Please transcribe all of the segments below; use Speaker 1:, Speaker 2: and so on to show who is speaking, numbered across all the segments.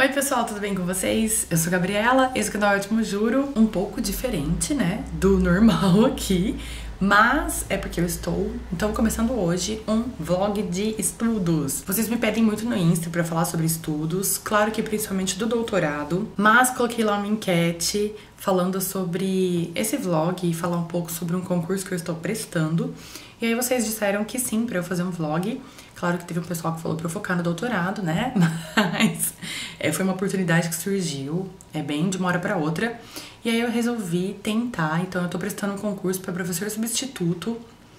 Speaker 1: Oi pessoal, tudo bem com vocês? Eu sou a Gabriela, esse canal é Ótimo Juro, um pouco diferente, né, do normal aqui, mas é porque eu estou, então, começando hoje um vlog de estudos. Vocês me pedem muito no Insta pra falar sobre estudos, claro que principalmente do doutorado, mas coloquei lá uma enquete falando sobre esse vlog e falar um pouco sobre um concurso que eu estou prestando. E aí vocês disseram que sim, pra eu fazer um vlog. Claro que teve um pessoal que falou pra eu focar no doutorado, né? Mas foi uma oportunidade que surgiu, bem de uma hora pra outra. E aí eu resolvi tentar, então eu tô prestando um concurso pra professor substituto.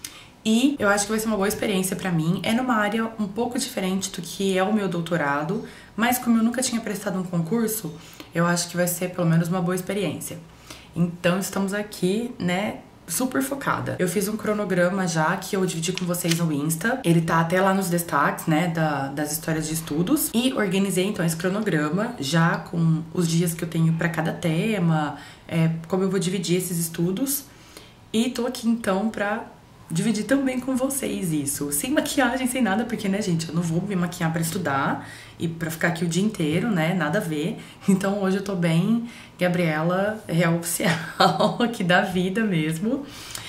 Speaker 1: E eu acho que vai ser uma boa experiência pra mim. É numa área um pouco diferente do que é o meu doutorado, mas como eu nunca tinha prestado um concurso, eu acho que vai ser pelo menos uma boa experiência. Então estamos aqui, né, super focada. Eu fiz um cronograma já que eu dividi com vocês no Insta. Ele tá até lá nos destaques, né, das histórias de estudos. E organizei então esse cronograma já com os dias que eu tenho pra cada tema, como eu vou dividir esses estudos. E tô aqui então pra dividir também com vocês isso. Sem maquiagem, sem nada, porque, né, gente, eu não vou me maquiar pra estudar e pra ficar aqui o dia inteiro, né, nada a ver. Então hoje eu tô bem Gabriela real oficial aqui da vida mesmo.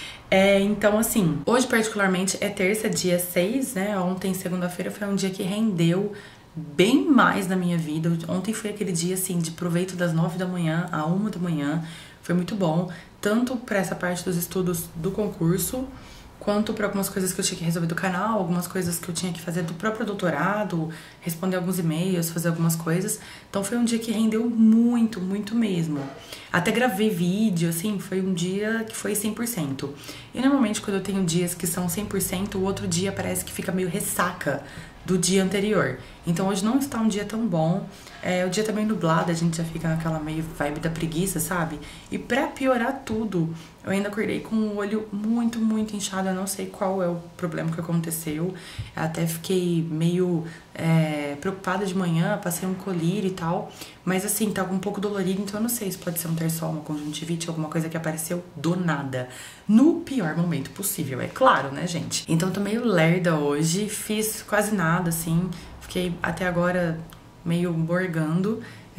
Speaker 1: Então, assim, hoje particularmente é terça, dia 6, né, ontem, segunda-feira, foi um dia que rendeu bem mais na minha vida. Ontem foi aquele dia, assim, de proveito das 9 da manhã à 1 da manhã. Foi muito bom, tanto pra essa parte dos estudos do concurso, quanto para algumas coisas que eu tinha que resolver do canal, algumas coisas que eu tinha que fazer do próprio doutorado, responder alguns e-mails, fazer algumas coisas. Então foi um dia que rendeu muito, muito mesmo. Até gravei vídeo, assim, foi um dia que foi 100%. E normalmente quando eu tenho dias que são 100%, o outro dia parece que fica meio ressaca do dia anterior. Então hoje não está um dia tão bom. O dia tá meio nublado, a gente já fica naquela meio vibe da preguiça, sabe? E pra piorar tudo, eu ainda acordei com o olho muito, muito inchado. Eu não sei qual é o problema que aconteceu. Eu até fiquei meio preocupada de manhã, passei um colírio e tal. Mas assim, tava um pouco dolorido, então eu não sei se pode ser um terçol, uma conjuntivite, alguma coisa que apareceu do nada. No pior momento possível, é claro, né, gente? Então tô meio lerda hoje, fiz quase nada, assim. Fiquei até agora meio morgando,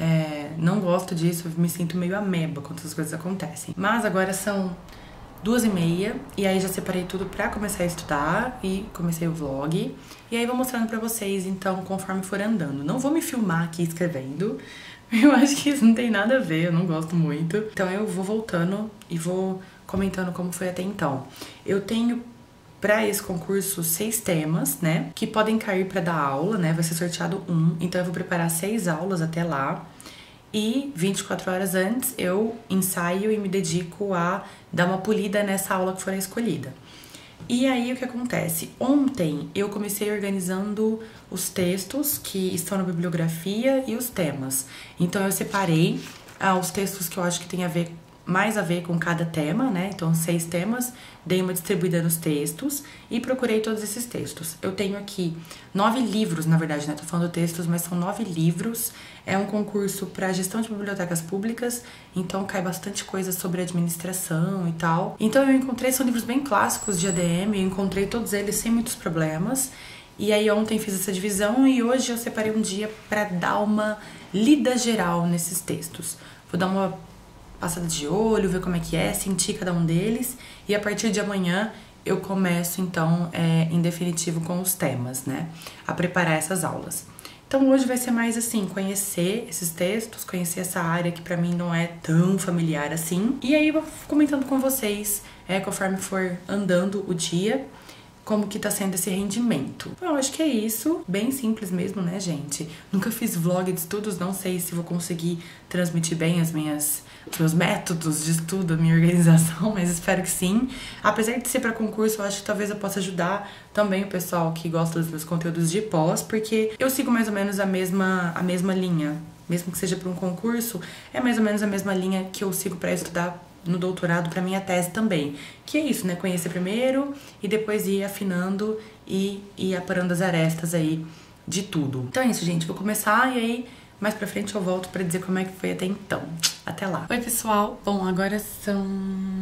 Speaker 1: não gosto disso, me sinto meio ameba quando essas coisas acontecem. Mas agora são 2h30 e aí já separei tudo pra começar a estudar e comecei o vlog. E aí vou mostrando pra vocês, então, conforme for andando. Não vou me filmar aqui escrevendo, eu acho que isso não tem nada a ver, eu não gosto muito. Então eu vou voltando e vou comentando como foi até então. Eu tenho para esse concurso 6 temas, né, que podem cair para dar aula, né, vai ser sorteado então eu vou preparar 6 aulas até lá e 24 horas antes eu ensaio e me dedico a dar uma polida nessa aula que for escolhida. E aí o que acontece? Ontem eu comecei organizando os textos que estão na bibliografia e os temas. Então eu separei os textos que eu acho que tem mais a ver com cada tema, né? Então 6 temas, dei uma distribuída nos textos e procurei todos esses textos. Eu tenho aqui 9 livros, na verdade, né? Tô falando textos, mas são 9 livros. É um concurso para gestão de bibliotecas públicas, então cai bastante coisa sobre administração e tal. Então eu encontrei, são livros bem clássicos de ADM, eu encontrei todos eles sem muitos problemas. E aí ontem fiz essa divisão e hoje eu separei um dia para dar uma lida geral nesses textos. Vou dar uma passada de olho, ver como é que é, sentir cada um deles. E a partir de amanhã eu começo, então, em definitivo com os temas, né? A preparar essas aulas. Então hoje vai ser mais assim, conhecer esses textos, conhecer essa área que pra mim não é tão familiar assim. E aí eu vou comentando com vocês, conforme for andando o dia, como que tá sendo esse rendimento. Eu acho que é isso, bem simples mesmo, né, gente? Nunca fiz vlog de estudos, não sei se vou conseguir transmitir bem os meus métodos de estudo, a minha organização, mas espero que sim. Apesar de ser para concurso, eu acho que talvez eu possa ajudar também o pessoal que gosta dos meus conteúdos de pós, porque eu sigo mais ou menos a mesma linha. Mesmo que seja para um concurso, é mais ou menos a mesma linha que eu sigo para estudar no doutorado para minha tese também. Que é isso, né? Conhecer primeiro e depois ir afinando e ir aparando as arestas aí de tudo. Então é isso, gente. Vou começar e aí mais pra frente eu volto pra dizer como é que foi até então. Até lá. Oi, pessoal. Bom, agora são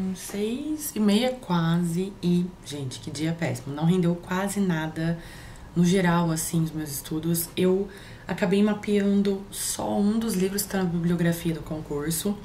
Speaker 1: 6h30 quase e, gente, que dia péssimo. Não rendeu quase nada no geral, assim, os meus estudos, eu acabei mapeando só um dos livros que tá na bibliografia do concurso.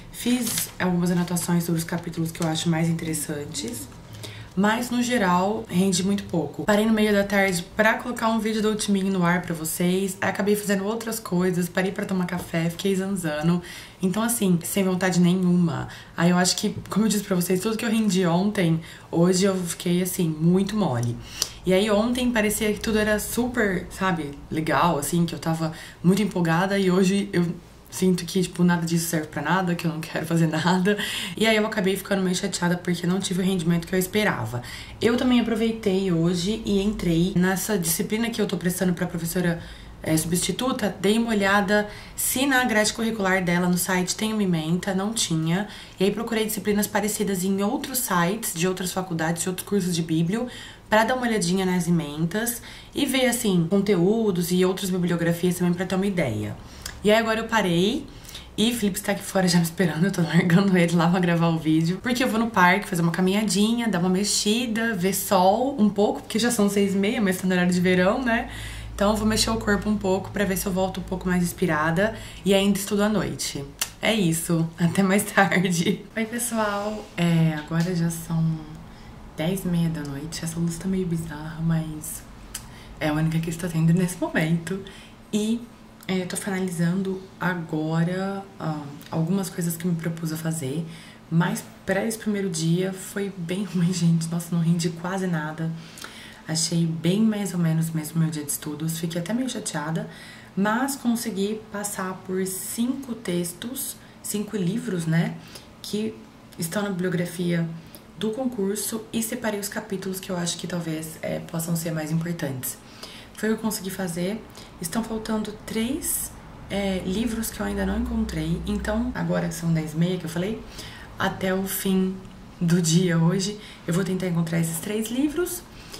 Speaker 1: Fiz algumas anotações sobre os capítulos que eu acho mais interessantes, mas no geral rende muito pouco. Parei no meio da tarde pra colocar um vídeo do Ultiminho no ar pra vocês, aí acabei fazendo outras coisas, parei pra tomar café, fiquei zanzando. Então assim, sem vontade nenhuma. Aí eu acho que, como eu disse pra vocês, tudo que eu rendi ontem, hoje eu fiquei assim, muito mole. E aí ontem parecia que tudo era super, sabe, legal, assim, que eu tava muito empolgada, e hoje eu sinto que, tipo, nada disso serve pra nada, que eu não quero fazer nada. E aí eu acabei ficando meio chateada porque não tive o rendimento que eu esperava. Eu também aproveitei hoje e entrei nessa disciplina que eu tô prestando pra professora substituta. Dei uma olhada se na grade curricular dela no site tem uma ementa, não tinha. E aí procurei disciplinas parecidas em outros sites, de outras faculdades, de outros cursos de bíblio, pra dar uma olhadinha nas ementas e ver, assim, conteúdos e outras bibliografias também pra ter uma ideia. E aí agora eu parei e o Felipe está aqui fora já me esperando, eu tô largando ele lá pra gravar o vídeo. Porque eu vou no parque fazer uma caminhadinha, dar uma mexida, ver sol um pouco, porque já são 6h30, mas tá no horário de verão, né? Então eu vou mexer o corpo um pouco pra ver se eu volto um pouco mais inspirada e ainda estudo à noite. É isso, até mais tarde. Oi pessoal, agora já são 10h30 da noite, essa luz tá meio bizarra, mas é a única que estou tendo nesse momento. E eu tô finalizando agora algumas coisas que me propus a fazer, mas pra esse primeiro dia foi bem ruim, gente. Nossa, não rendi quase nada. Achei bem mais ou menos mesmo meu dia de estudos. Fiquei até meio chateada, mas consegui passar por 5 textos, 5 livros, né, que estão na bibliografia do concurso e separei os capítulos que eu acho que talvez possam ser mais importantes. Foi o que eu consegui fazer. Estão faltando 3 livros que eu ainda não encontrei. Então, agora são 10h30 que eu falei, até o fim do dia hoje, eu vou tentar encontrar esses 3 livros.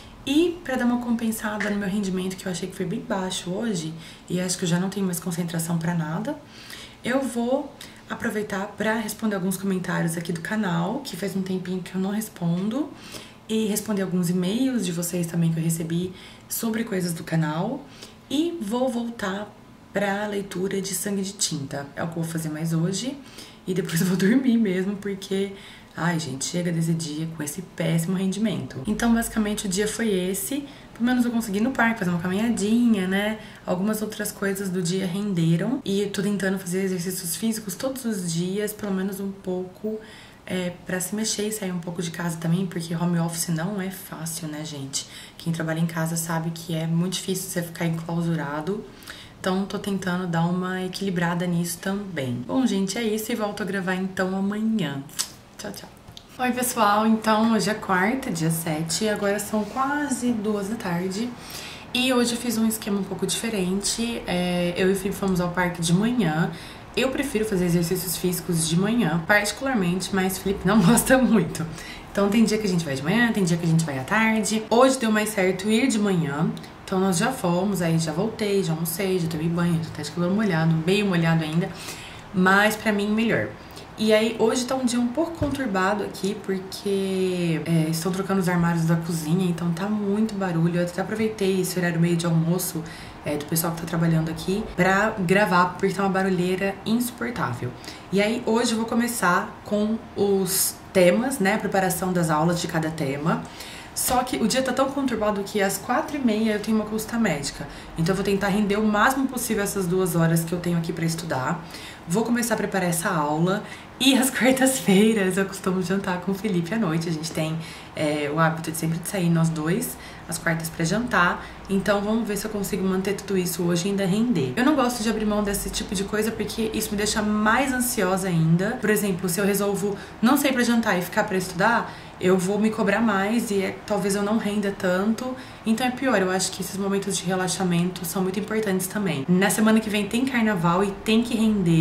Speaker 1: E pra dar uma compensada no meu rendimento, que eu achei que foi bem baixo hoje, e acho que eu já não tenho mais concentração pra nada, eu vou aproveitar pra responder alguns comentários aqui do canal, que faz um tempinho que eu não respondo, e responder alguns e-mails de vocês também que eu recebi sobre coisas do canal. E vou voltar pra leitura de Sangue de Tinta. É o que eu vou fazer mais hoje. E depois eu vou dormir mesmo, porque... ai, gente, chega desse dia com esse péssimo rendimento. Então, basicamente, o dia foi esse. Pelo menos eu consegui ir no parque fazer uma caminhadinha, né? Algumas outras coisas do dia renderam. E eu tô tentando fazer exercícios físicos todos os dias, pelo menos um pouco... pra se mexer e sair um pouco de casa também, porque home office não é fácil, né, gente? Quem trabalha em casa sabe que é muito difícil você ficar enclausurado. Então, tô tentando dar uma equilibrada nisso também. Bom, gente, é isso e volto a gravar então amanhã. Tchau, tchau. Oi, pessoal. Então, hoje é quarta, dia 7, agora são quase 2 da tarde. E hoje eu fiz um esquema um pouco diferente. Eu e o Felipe fomos ao parque de manhã. Eu prefiro fazer exercícios físicos de manhã, particularmente, mas o Felipe não gosta muito. Então tem dia que a gente vai de manhã, tem dia que a gente vai à tarde. Hoje deu mais certo ir de manhã, então nós já fomos, aí já voltei, já almocei, já tomei banho, já tá de cabelo molhado, meio molhado ainda, mas pra mim melhor. E aí hoje tá um dia um pouco conturbado aqui, porque estão trocando os armários da cozinha, então tá muito barulho. Eu até aproveitei esse horário meio de almoço do pessoal que tá trabalhando aqui pra gravar, porque tá uma barulheira insuportável. E aí hoje eu vou começar com os temas, né, a preparação das aulas de cada tema. Só que o dia tá tão conturbado que às 4h30 eu tenho uma consulta médica. Então eu vou tentar render o máximo possível essas 2 horas que eu tenho aqui pra estudar. Vou começar a preparar essa aula. E às quartas-feiras eu costumo jantar com o Felipe à noite. A gente tem o hábito de sempre sair nós dois às quartas pra jantar. Então vamos ver se eu consigo manter tudo isso hoje e ainda render. Eu não gosto de abrir mão desse tipo de coisa porque isso me deixa mais ansiosa ainda. Por exemplo, se eu resolvo não sair pra jantar e ficar pra estudar, eu vou me cobrar mais e talvez eu não renda tanto. Então é pior, eu acho que esses momentos de relaxamento são muito importantes também. Na semana que vem tem carnaval e tem que render.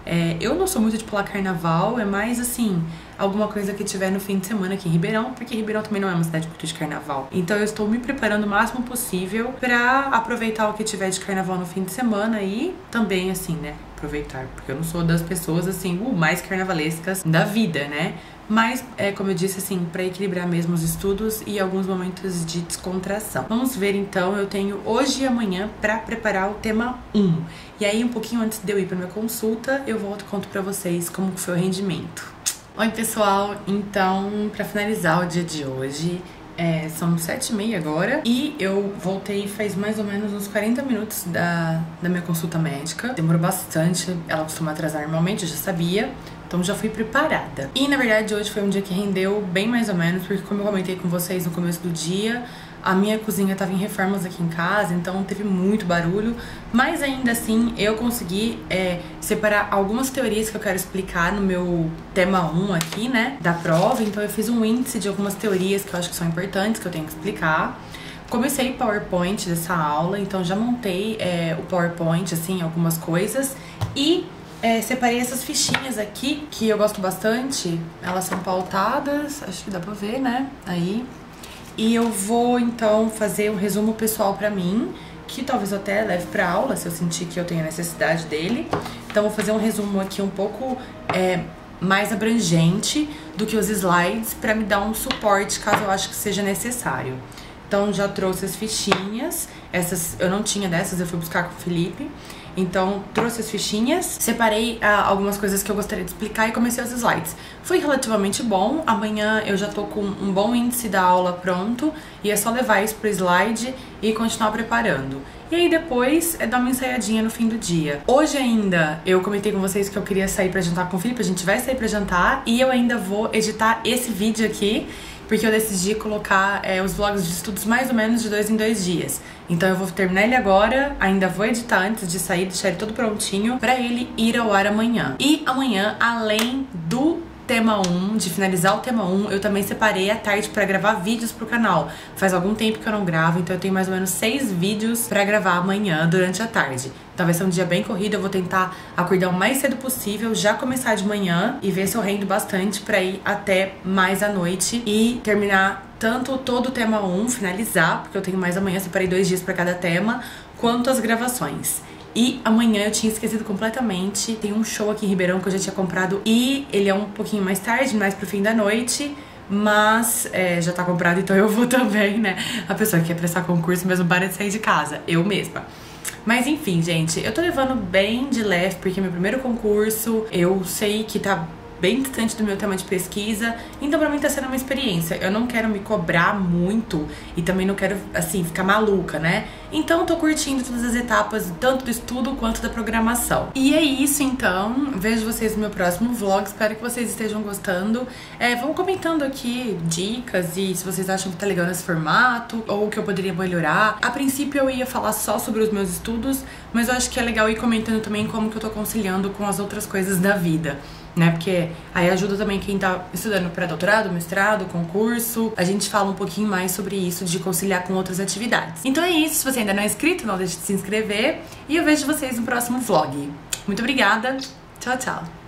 Speaker 1: Eu não sou muito de pular carnaval, é mais assim, alguma coisa que tiver no fim de semana aqui em Ribeirão, porque Ribeirão também não é uma cidade muito de carnaval. Então eu estou me preparando o máximo possível pra aproveitar o que tiver de carnaval no fim de semana e também, assim, né, aproveitar, porque eu não sou das pessoas, assim, mais carnavalescas da vida, né? Mas, como eu disse, assim, pra equilibrar mesmo os estudos e alguns momentos de descontração. Vamos ver, então, eu tenho hoje e amanhã pra preparar o tema 1. E aí, um pouquinho antes de eu ir pra minha consulta, eu volto e conto pra vocês como foi o rendimento. Oi, pessoal! Então, pra finalizar o dia de hoje, são 7h30 agora e eu voltei faz mais ou menos uns 40 minutos da minha consulta médica. Demorou bastante, ela costuma atrasar normalmente, eu já sabia. Então já fui preparada. E na verdade hoje foi um dia que rendeu bem mais ou menos, porque como eu comentei com vocês no começo do dia, a minha cozinha tava em reformas aqui em casa, então teve muito barulho. Mas ainda assim eu consegui separar algumas teorias que eu quero explicar no meu tema 1 aqui, né, da prova. Então eu fiz um índice de algumas teorias que eu acho que são importantes, que eu tenho que explicar. Comecei o PowerPoint dessa aula, então já montei o PowerPoint, assim, algumas coisas. E separei essas fichinhas aqui, que eu gosto bastante. Elas são pautadas, acho que dá pra ver, né? Aí. E eu vou, então, fazer um resumo pessoal pra mim, que talvez eu até leve pra aula, se eu sentir que eu tenho necessidade dele. Então, vou fazer um resumo aqui um pouco mais abrangente do que os slides, pra me dar um suporte, caso eu acho que seja necessário. Então, já trouxe as fichinhas. Essas eu não tinha dessas, eu fui buscar com o Felipe. Então, trouxe as fichinhas, separei algumas coisas que eu gostaria de explicar e comecei os slides. Foi relativamente bom, amanhã eu já tô com um bom índice da aula pronto e é só levar isso pro slide e continuar preparando. E aí depois dar uma ensaiadinha no fim do dia. Hoje ainda eu comentei com vocês que eu queria sair pra jantar com o Felipe, a gente vai sair pra jantar e eu ainda vou editar esse vídeo aqui, porque eu decidi colocar os vlogs de estudos mais ou menos de 2 em 2 dias. Então eu vou terminar ele agora, ainda vou editar antes de sair, deixar ele todo prontinho pra ele ir ao ar amanhã. E amanhã, além do tema 1, de finalizar o tema 1, eu também separei a tarde pra gravar vídeos pro canal. Faz algum tempo que eu não gravo, então eu tenho mais ou menos 6 vídeos pra gravar amanhã durante a tarde. Então vai ser um dia bem corrido, eu vou tentar acordar o mais cedo possível, já começar de manhã e ver se eu rendo bastante pra ir até mais à noite e terminar tanto todo o tema 1, finalizar, porque eu tenho mais amanhã, separei 2 dias pra cada tema, quanto as gravações. E amanhã eu tinha esquecido completamente, tem um show aqui em Ribeirão que eu já tinha comprado e ele é um pouquinho mais tarde, mais pro fim da noite, mas já tá comprado, então eu vou também, né? A pessoa que quer prestar concurso mesmo para de sair de casa, eu mesma. Mas enfim, gente, eu tô levando bem de leve, porque é meu primeiro concurso, eu sei que tá bem distante do meu tema de pesquisa, então pra mim tá sendo uma experiência. Eu não quero me cobrar muito e também não quero, assim, ficar maluca, né? Então eu tô curtindo todas as etapas, tanto do estudo quanto da programação. E é isso, então. Vejo vocês no meu próximo vlog, espero que vocês estejam gostando. Vão comentando aqui dicas e se vocês acham que tá legal nesse formato ou que eu poderia melhorar. A princípio eu ia falar só sobre os meus estudos, mas eu acho que é legal ir comentando também como que eu tô conciliando com as outras coisas da vida, né? Porque aí ajuda também quem tá estudando para doutorado, mestrado, concurso. A gente fala um pouquinho mais sobre isso, de conciliar com outras atividades. Então é isso, se você ainda não é inscrito, não deixe de se inscrever. E eu vejo vocês no próximo vlog. Muito obrigada, tchau, tchau!